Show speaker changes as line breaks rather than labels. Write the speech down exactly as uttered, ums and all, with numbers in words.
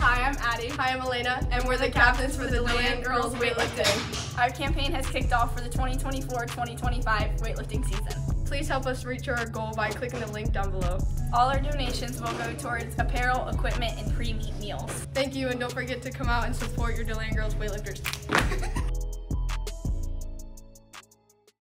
Hi, I'm Addie.
Hi, I'm Elena,
and we're the captains for the DeLand Girls Weightlifting. Our campaign has kicked off for the twenty twenty-four twenty twenty-five weightlifting season.
Please help us reach our goal by clicking the link down below.
All our donations will go towards apparel, equipment, and pre-meet meals.
Thank you, and don't forget to come out and support your DeLand Girls weightlifters.